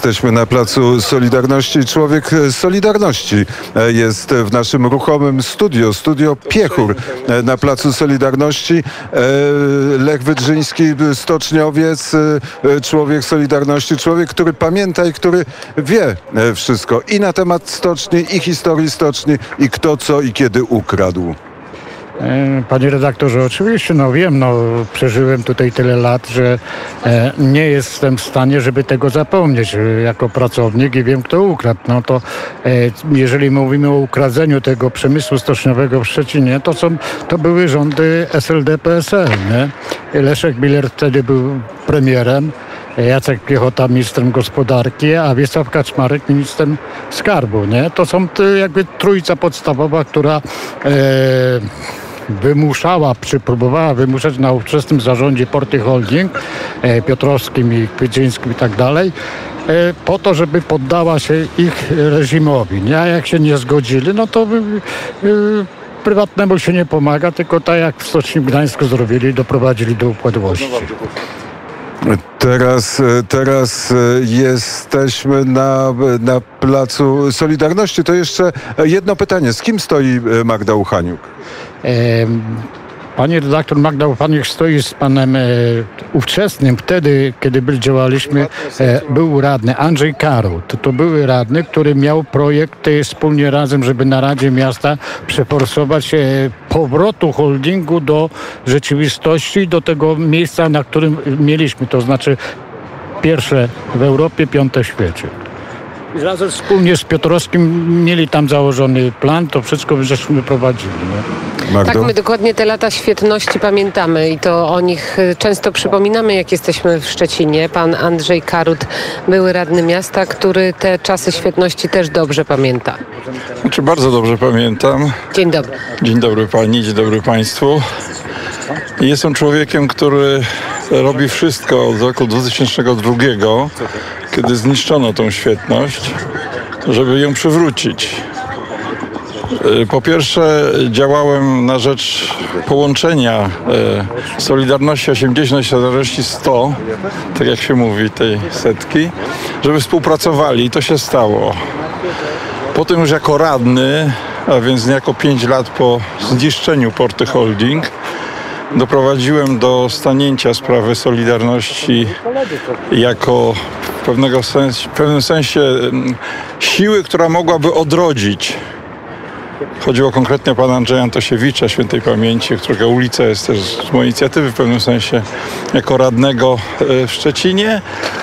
Jesteśmy na Placu Solidarności. Człowiek Solidarności jest w naszym ruchomym studio Piechur na Placu Solidarności. Lech Wydrzyński, stoczniowiec, człowiek Solidarności, człowiek, który pamięta i który wie wszystko i na temat stoczni, i historii stoczni, i kto co i kiedy ukradł. Panie redaktorze, oczywiście, wiem, przeżyłem tutaj tyle lat, że nie jestem w stanie, żeby tego zapomnieć jako pracownik i wiem, kto ukradł. Jeżeli mówimy o ukradzeniu tego przemysłu stoczniowego w Szczecinie, to były rządy SLD-PSL, nie? Leszek Miller wtedy był premierem, Jacek Piechota ministrem gospodarki, a Wiesław Kaczmarek ministrem skarbu, nie? To są jakby trójca podstawowa, która próbowała wymuszać na ówczesnym zarządzie Porty Holding, Piotrowskim i Kwiecińskim i tak dalej, po to, żeby poddała się ich reżimowi. Nie? A jak się nie zgodzili, to prywatnemu się nie pomaga, tylko tak jak w Stoczni w Gdańsku zrobili, doprowadzili do upadłości. Teraz jesteśmy na Placu Solidarności. To jeszcze jedno pytanie. Z kim stoi Magda Uchaniuk? Pani redaktor Magda Uchaniuk stoi z panem ówczesnym, wtedy, kiedy działaliśmy, był radny Andrzej Karut. To był radny, który miał projekt wspólnie razem, żeby na Radzie Miasta przeforsować powrotu holdingu do rzeczywistości, do tego miejsca, na którym mieliśmy, to znaczy pierwsze w Europie, piąte w świecie. I razem wspólnie z Piotrowskim mieli tam założony plan, to wszystko żeśmy prowadzili. Tak, my dokładnie te lata świetności pamiętamy i to o nich często przypominamy, jak jesteśmy w Szczecinie. Pan Andrzej Karut, były radny miasta, który te czasy świetności też dobrze pamięta. Bardzo dobrze pamiętam. Dzień dobry. Dzień dobry pani, dzień dobry państwu. Jestem człowiekiem, który robi wszystko od roku 2002, kiedy zniszczono tą świetność, żeby ją przywrócić. Po pierwsze, działałem na rzecz połączenia Solidarności 80 i Solidarności 100, tak jak się mówi, tej setki, żeby współpracowali i to się stało. Potem już jako radny, a więc niejako 5 lat po zniszczeniu Porty Holding, doprowadziłem do stanięcia sprawy Solidarności jako w pewnym sensie siły, która mogłaby odrodzić. Chodziło konkretnie o pana Andrzeja Antosiewicza, świętej pamięci, którego ulica jest też z mojej inicjatywy w pewnym sensie jako radnego w Szczecinie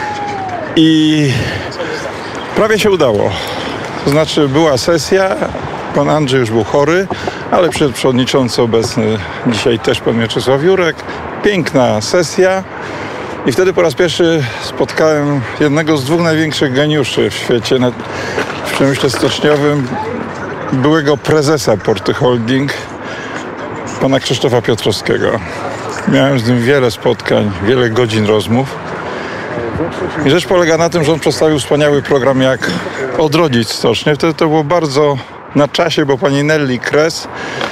i prawie się udało. To znaczy była sesja, pan Andrzej już był chory, ale przewodniczący obecny dzisiaj też pan Mieczysław Jurek. Piękna sesja i wtedy po raz pierwszy spotkałem jednego z dwóch największych geniuszy w świecie, w przemyśle stoczniowym, byłego prezesa Porty Holding, pana Krzysztofa Piotrowskiego. Miałem z nim wiele spotkań, wiele godzin rozmów. I rzecz polega na tym, że on przedstawił wspaniały program, jak odrodzić stocznię. Wtedy to było bardzo na czasie, bo pani Nelly Kres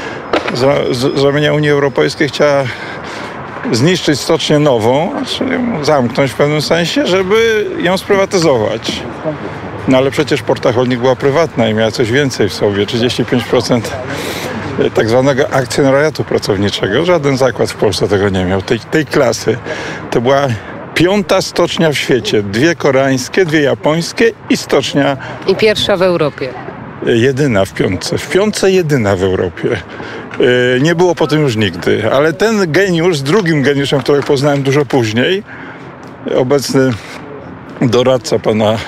z ramienia Unii Europejskiej chciała zniszczyć stocznię nową, czyli zamknąć w pewnym sensie, żeby ją sprywatyzować. Ale przecież Porta Holding była prywatna i miała coś więcej w sobie, 35% tak zwanego akcjonariatu pracowniczego. Żaden zakład w Polsce tego nie miał, tej klasy. To była 5. stocznia w świecie. 2 koreańskie, 2 japońskie i stocznia... I pierwsza w Europie. Jedyna w 5. W 5 jedyna w Europie. Nie było potem już nigdy. Ale ten geniusz, z drugim geniuszem, którego poznałem dużo później, obecny doradca pana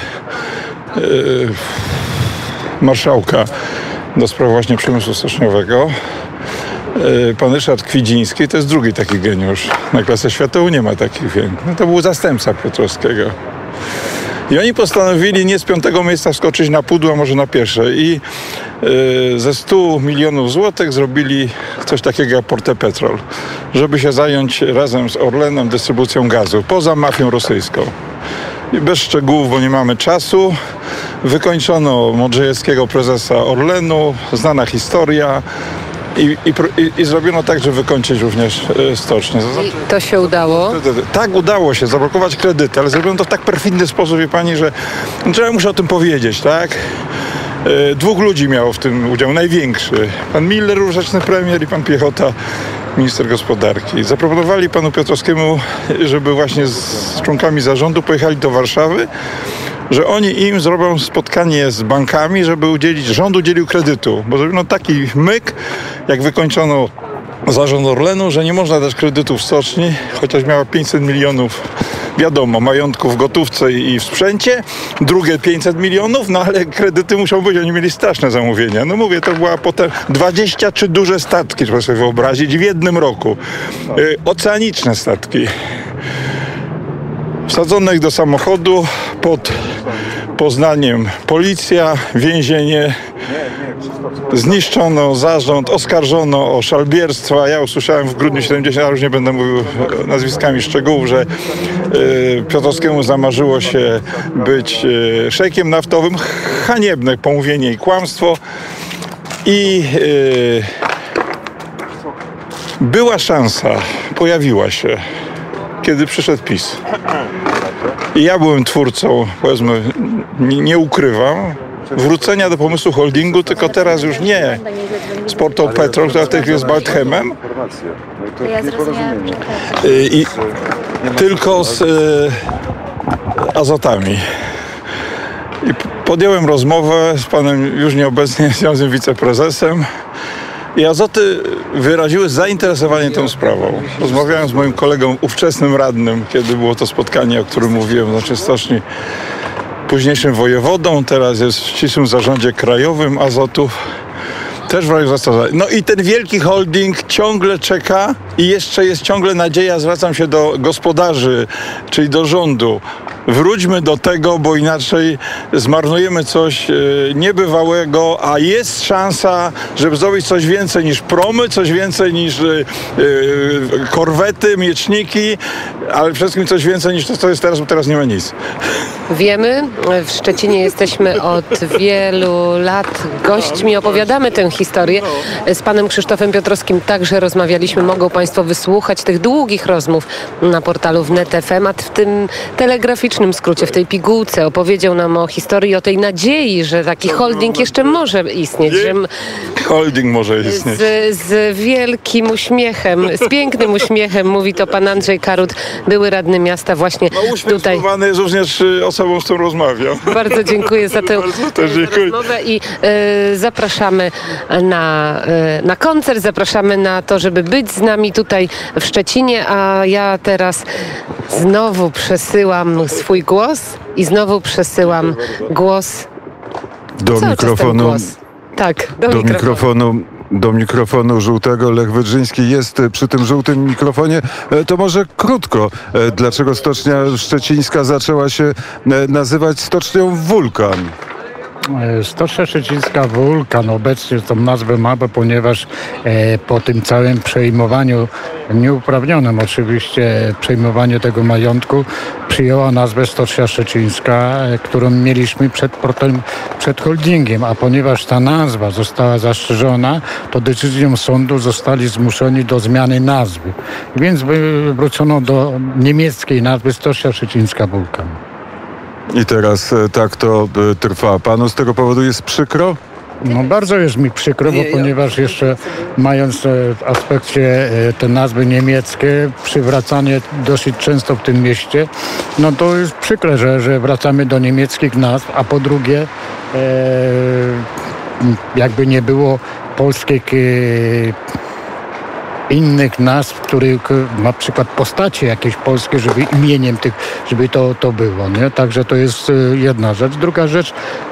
marszałka do spraw właśnie przemysłu stoczniowego, pan Ryszard Kwidziński, to jest drugi taki geniusz. Na klasę światową nie ma takich większych. To był zastępca Piotrowskiego. I oni postanowili nie z 5. miejsca wskoczyć na pudło, a może na pierwsze. I ze 100 milionów złotych zrobili coś takiego jak Portę Petrol, żeby się zająć razem z Orlenem dystrybucją gazu, poza mafią rosyjską. I bez szczegółów, bo nie mamy czasu, wykończono Modrzejewskiego, prezesa Orlenu, znana historia. I zrobiono tak, żeby wykończyć również stocznię. I to się udało? Tak, udało się zablokować kredyty, ale zrobiono to w tak perfidny sposób, wie pani, że muszę o tym powiedzieć, tak? Dwóch ludzi miało w tym udział, największy. Pan Miller, ówczesny premier, i pan Piechota, minister gospodarki. Zaproponowali panu Piotrowskiemu, żeby właśnie z członkami zarządu pojechali do Warszawy, że oni im zrobią spotkanie z bankami, żeby rząd udzielił kredytu. Bo zrobiono taki myk, jak wykończono zarząd Orlenu, że nie można dać kredytu w stoczni, chociaż miała 500 milionów, wiadomo, majątku w gotówce i w sprzęcie, drugie 500 milionów, no ale kredyty muszą być, oni mieli straszne zamówienia. No mówię, to była potem 23 duże statki, trzeba sobie wyobrazić, w jednym roku. Oceaniczne statki. Wsadzono ich do samochodu, pod Poznaniem policja, więzienie, zniszczono zarząd, oskarżono o szalbierstwo. Ja usłyszałem w grudniu 70, ja już nie będę mówił nazwiskami szczegółów, że Piotrowskiemu zamarzyło się być szejkiem naftowym. Haniebne pomówienie i kłamstwo. I była szansa, pojawiła się, kiedy przyszedł PiS. I ja byłem twórcą, powiedzmy, nie ukrywam, wrócenia do pomysłu holdingu, tylko teraz już nie z Portą Petrol, która w tej chwili jest Balthemem, tylko z Azotami. I podjąłem rozmowę z panem już nieobecnie związkiem wiceprezesem i Azoty wyraziły zainteresowanie tą sprawą. Rozmawiałem z moim kolegą, ówczesnym radnym, kiedy było to spotkanie, o którym mówiłem, znaczy stoczni, późniejszym wojewodą, teraz jest w ścisłym zarządzie krajowym Azotów. Też w raju zastosowania. No i ten wielki holding ciągle czeka i jeszcze jest ciągle nadzieja, zwracam się do gospodarzy, czyli do rządu. Wróćmy do tego, bo inaczej zmarnujemy coś niebywałego, a jest szansa, żeby zrobić coś więcej niż promy, coś więcej niż korwety, mieczniki, ale przede wszystkim coś więcej niż to, co jest teraz, bo teraz nie ma nic. Wiemy, w Szczecinie jesteśmy od wielu lat gośćmi, opowiadamy tę historię. Z panem Krzysztofem Piotrowskim także rozmawialiśmy. Mogą państwo wysłuchać tych długich rozmów na portalu wnet.fm, a w tym telegraficznym skrócie, w tej pigułce opowiedział nam o historii, o tej nadziei, że taki holding jeszcze może istnieć. Że holding może istnieć. Z wielkim uśmiechem, z pięknym uśmiechem mówi to pan Andrzej Karut, były radny miasta właśnie tutaj. Jest również osobą, z którą rozmawiam. Bardzo dziękuję za tę rozmowę i zapraszamy na koncert, zapraszamy na to, żeby być z nami tutaj w Szczecinie, a ja teraz znowu przesyłam swój głos i znowu przesyłam głos do mikrofonu. Tak, do mikrofonu żółtego. Lech Wydrzyński jest przy tym żółtym mikrofonie. To może krótko. Dlaczego Stocznia Szczecińska zaczęła się nazywać Stocznią Wulkan? Stocznia Szczecińska Wulkan obecnie tą nazwę ma, ponieważ po tym całym przejmowaniu, nieuprawnionym oczywiście przejmowaniu tego majątku, przyjęła nazwę Stocznia Szczecińska, którą mieliśmy przed holdingiem, a ponieważ ta nazwa została zastrzeżona, to decyzją sądu zostali zmuszeni do zmiany nazwy. Więc wrócono do niemieckiej nazwy Stocznia Szczecińska Wulkan. I teraz tak to trwa. Panu z tego powodu jest przykro? No bardzo jest mi przykro, bo ponieważ jeszcze mając w aspekcie te nazwy niemieckie, przywracanie dosyć często w tym mieście, no to jest przykre, że wracamy do niemieckich nazw, a po drugie jakby nie było polskich innych nazw, których na przykład postacie jakieś polskie, żeby imieniem tych, żeby to było, nie? Także to jest jedna rzecz. Druga rzecz,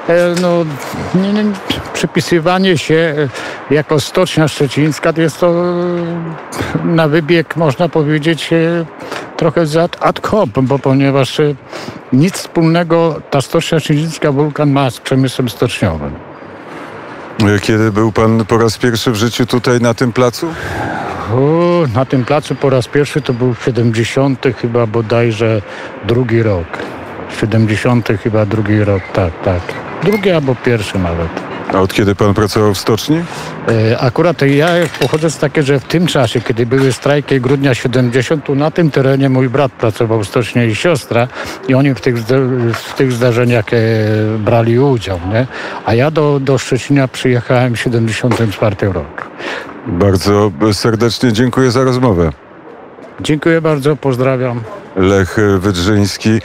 przypisywanie się jako Stocznia Szczecińska, to jest to na wybieg, można powiedzieć, trochę ad hoc, bo ponieważ nic wspólnego ta Stocznia Szczecińska Wulkan ma z przemysłem stoczniowym. Kiedy był pan po raz pierwszy w życiu tutaj na tym placu? Na tym placu po raz pierwszy to był w 70. chyba bodajże drugi rok. 70. chyba drugi rok, tak. Drugi albo pierwszy nawet. A od kiedy pan pracował w stoczni? Akurat ja pochodzę z takiej, że w tym czasie, kiedy były strajki grudnia 70, tu na tym terenie mój brat pracował w stoczni i siostra i oni w tych zdarzeniach brali udział, nie? A ja do Szczecina przyjechałem w 74 roku. Bardzo serdecznie dziękuję za rozmowę. Dziękuję bardzo, pozdrawiam. Lech Wydrzyński.